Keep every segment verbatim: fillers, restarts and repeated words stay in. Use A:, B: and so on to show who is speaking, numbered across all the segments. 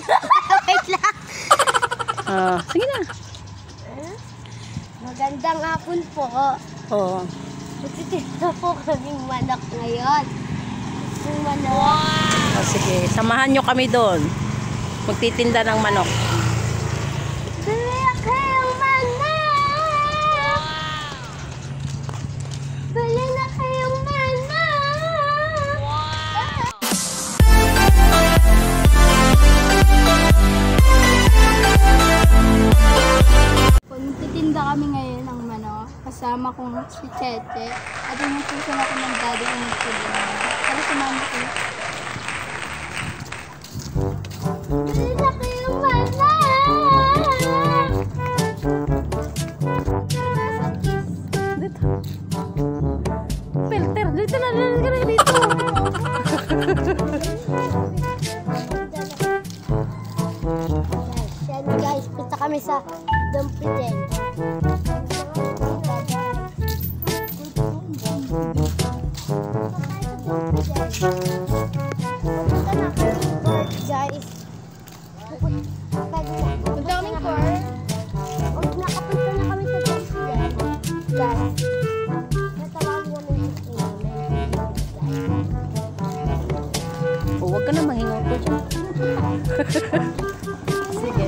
A: Wait lang.
B: Ah, sige na.
A: Magandang hapon po.
B: Oo.
A: Magtitinda po kaming manok ngayon. Yung manok.
B: Wow. Oh, sige, samahan nyo kami doon. Magtitinda ng manok.
A: Bili kayong manok! Bili na kayong manok! Magtitinda kami ngayon ng manok. Kasama kong si Cheche. At yung pusan ako ng daddy kong magtitinda. Para sumama ko. Bili na kayong manok!
B: Filter, dito na, dito na, dito.
A: Yan guys, punta kami sa dumpling. Guys, punta kaming core. Nakapunta na kami sa dumpling. Guys, natawag namin sa
B: Oh, huwag ka na mahingaw ko dyan. Sige.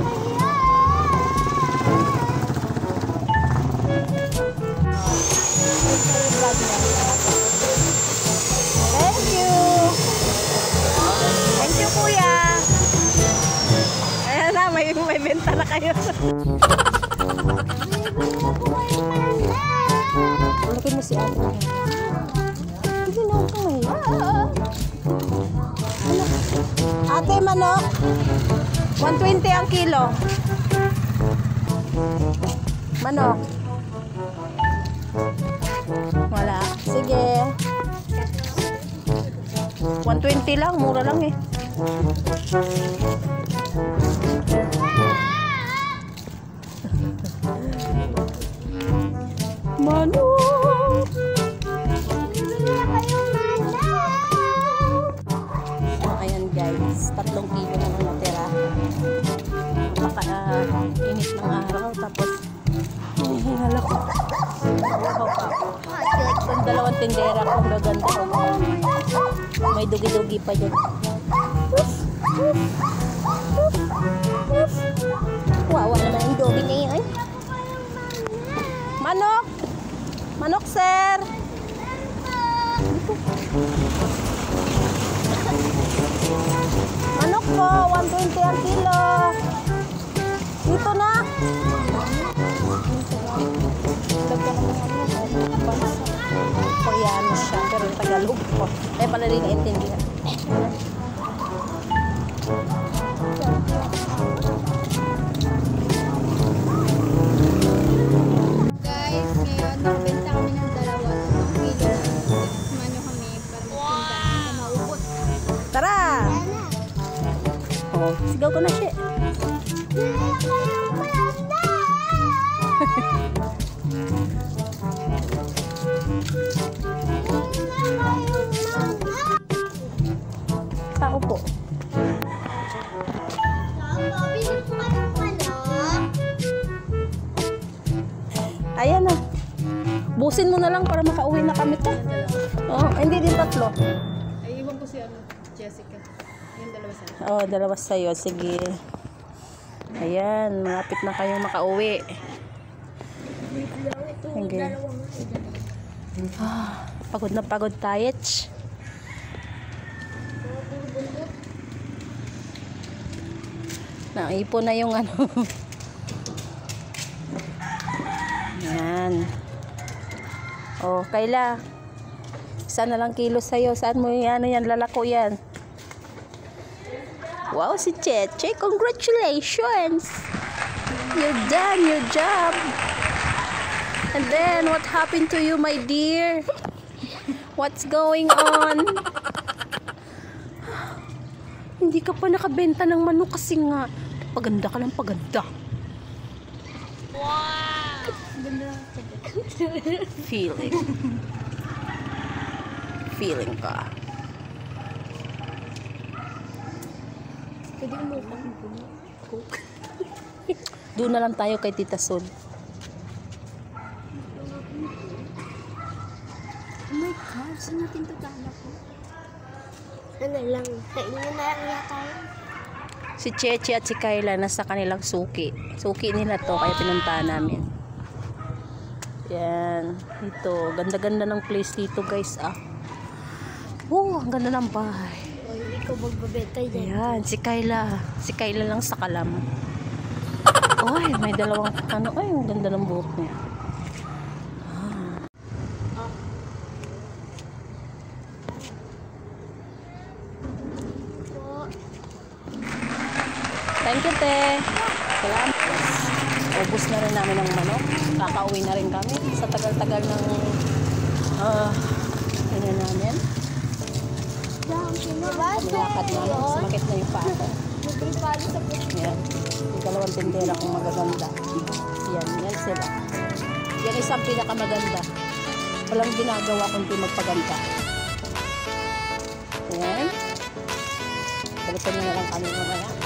B: Thank you. Thank you, kuya. Ayan na, may, may benta na kayo. Ulikin mo si ate. Hindi na ako mahingaw. Ate, manok. one twenty ang kilo. Manok. Wala. Sige. one twenty lang. Mura lang eh. Manok. Ayan guys. Tatlong kilo na lang natira. Napaka-init ng araw. Tapos hinihingal ako. Yung dalawang tindera ko gaganda ko. May dugi-dugi pa dyan. Wawa naman ang dugi na yun. Manok! Manok, sir! Manok po, one twenty ang kilo. Dito na. Koreano siya, pero Tagalog po. Eh, pala rin naintindihan.
A: Guys, ngayon nakabenta kami ng dalawa. Kilo. Sumano kami para magtinda. Maubos.
B: Tara! Oh, sigaw ko na siya. Tao po. Ayan na. Busin mo na lang para makauwi na kami to. Oh, hindi din tatlo.
C: Ay, iwan ko si ano, Jessica. Yung dalawa sa'yo.
B: Oh, dalawa sa'yo. Sige. Ayan, malapit na kayong makauwi. Sige. Ah, pagod na pagod tayo. Naipon na yung ano. Ayan. Oh, Kayla. Isa na lang kilo sa'yo. Saan mo yan? Ano yan? Lalako yan. Wow, si Cheche. Congratulations. You're done your job. And then, what happened to you, my dear? What's going on? Hindi ka pa nakabenta ng manok kasi nga paganda ka ng paganda.
A: Wow!
B: Feeling. Feeling ka.
A: Pwede umukang coke.
B: Doon na lang tayo kay Tita Sol.
A: Oh my God, saan natin tatala ko? Ano lang, sa inyo na lang yata yun.
B: Si Cheche at si Kayla nasa kanilang suki. Suki nila to, kaya pinuntahan namin. Yan. Ito, ganda-ganda ng place dito guys ah. Oh, ang ganda ng bahay.
A: O, hindi ko magbabenta yan.
B: Ayan, si Kayla. Si Kayla lang sa kalam. Oy, may dalawang ano. Ay, ang ganda ng buhok niya. Thank you, te. Salamat. Ubus na rin namin ng manok. Kakauwi na rin kami sa tagal-tagal ng uh, ano namin. Lakad namin. Sumakit na yung paa ko. Yan. Yung dalawang tindera kong magaganda. Yan. Yan sila. Yan isang pinakamaganda. Walang ginagawa kundi magpaganda. Yan. Balikan nyo na lang kami mamaya.